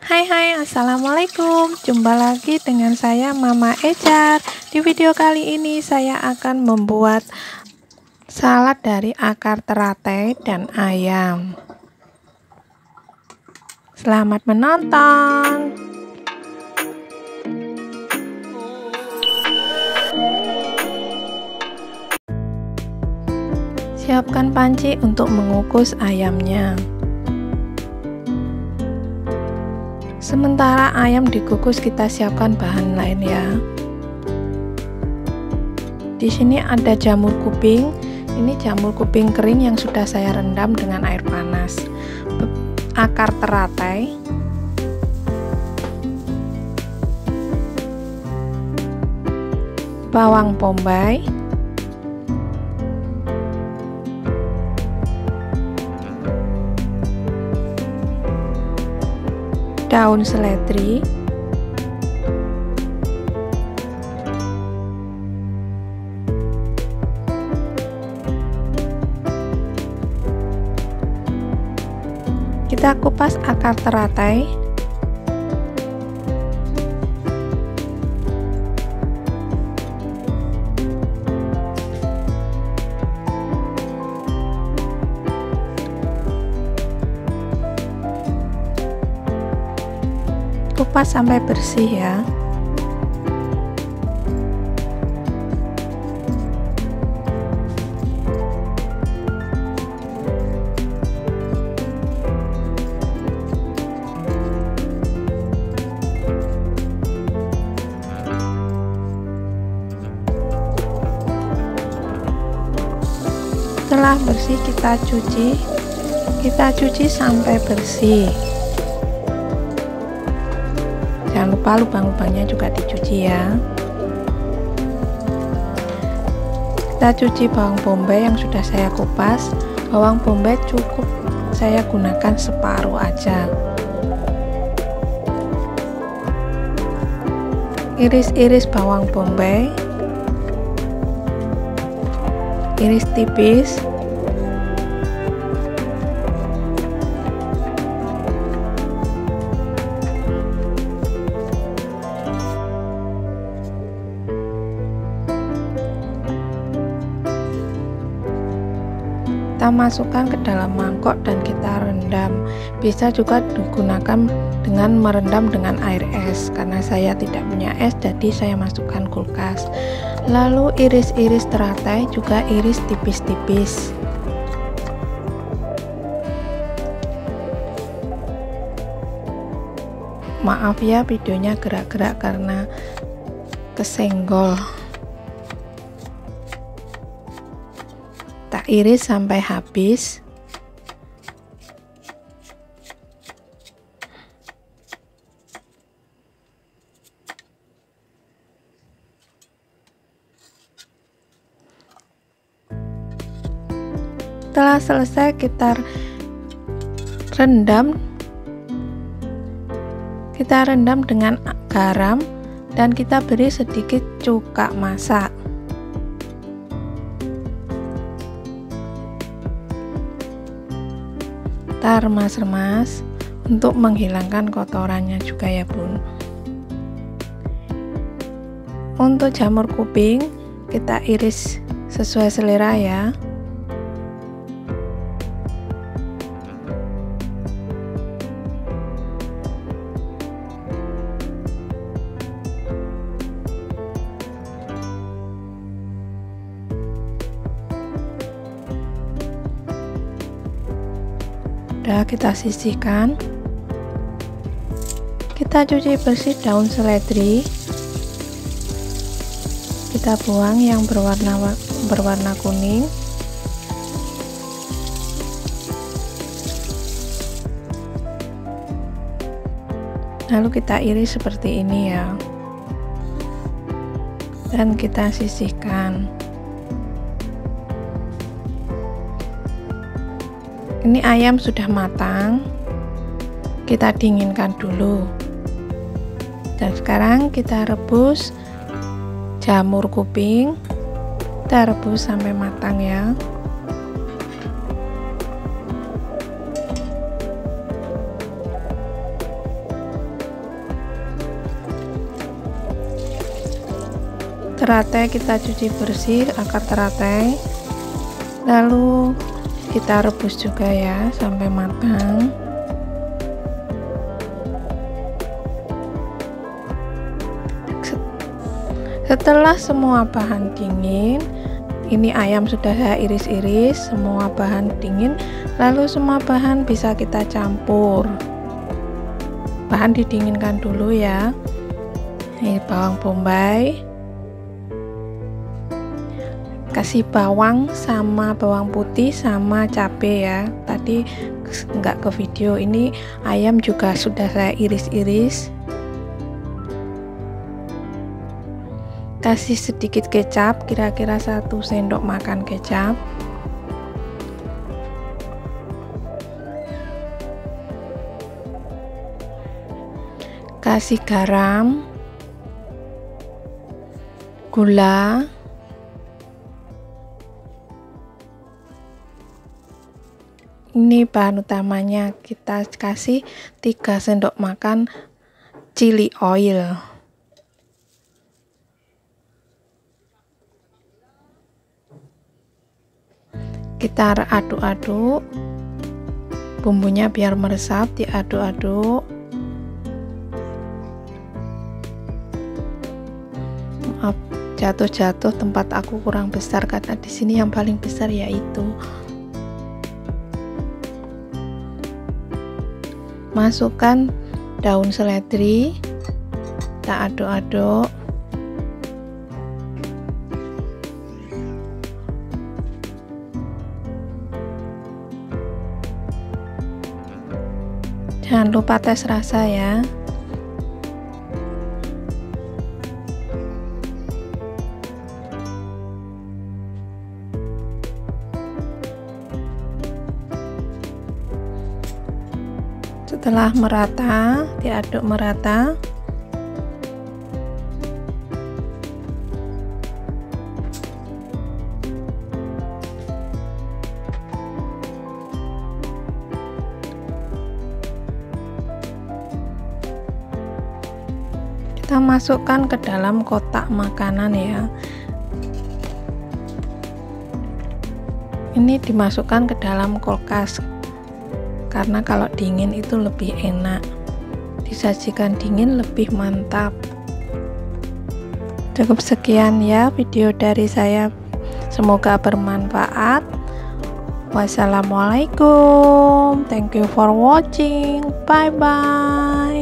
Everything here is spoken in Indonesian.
Hai, assalamualaikum. Jumpa lagi dengan saya Mama Ecar. Di video kali ini saya akan membuat salad dari akar teratai dan ayam. Selamat menonton. Siapkan panci untuk mengukus ayamnya. Sementara ayam dikukus, kita siapkan bahan lain ya. Di sini ada jamur kuping. Ini jamur kuping kering yang sudah saya rendam dengan air panas. Akar teratai, bawang bombay, daun seledri, kita kupas akar teratai, kupas sampai bersih ya. Setelah bersih kita cuci sampai bersih. Jangan lupa lubang-lubangnya juga dicuci ya. Kita cuci bawang bombay yang sudah saya kupas. Bawang bombay cukup saya gunakan separuh aja. Iris-iris bawang bombay, iris tipis. Kita masukkan ke dalam mangkok dan kita rendam. Bisa juga digunakan dengan merendam dengan air es, karena saya tidak punya es jadi saya masukkan kulkas. Lalu iris-iris teratai juga iris tipis-tipis. Maaf ya videonya gerak-gerak karena kesenggol. Tak iris sampai habis. Setelah selesai kita rendam dengan garam dan kita beri sedikit cuka masak. Kita remas-remas untuk menghilangkan kotorannya juga ya bun. Untuk jamur kuping kita iris sesuai selera ya. Udah kita sisihkan. Kita cuci bersih daun seledri. Kita buang yang berwarna kuning. Lalu kita iris seperti ini ya. Dan kita sisihkan. Ini ayam sudah matang, kita dinginkan dulu. Dan sekarang kita rebus jamur kuping, kita rebus sampai matang ya. Teratai kita cuci bersih akar teratai, lalu kita rebus juga ya sampai matang. Setelah semua bahan dingin, ini ayam sudah saya iris-iris, semua bahan dingin, lalu semua bahan bisa kita campur. Bahan didinginkan dulu ya. Ini bawang bombay, kasih bawang sama bawang putih sama cabai ya. Tadi nggak ke video, ini ayam juga sudah saya iris-iris. Kasih sedikit kecap, kira-kira 1 sendok makan kecap. Kasih garam, gula, ini bahan utamanya, kita kasih 3 sendok makan chili oil. Kita aduk-aduk bumbunya biar meresap, diaduk-aduk. Maaf, jatuh-jatuh, tempat aku kurang besar karena di sini yang paling besar yaitu. Masukkan daun seledri, kita aduk-aduk. Jangan lupa tes rasa ya. Setelah merata, diaduk merata. Kita masukkan ke dalam kotak makanan ya. Ini dimasukkan ke dalam kulkas karena kalau dingin itu lebih enak, disajikan dingin lebih mantap. Cukup sekian ya video dari saya, semoga bermanfaat. Wassalamualaikum, thank you for watching, bye bye.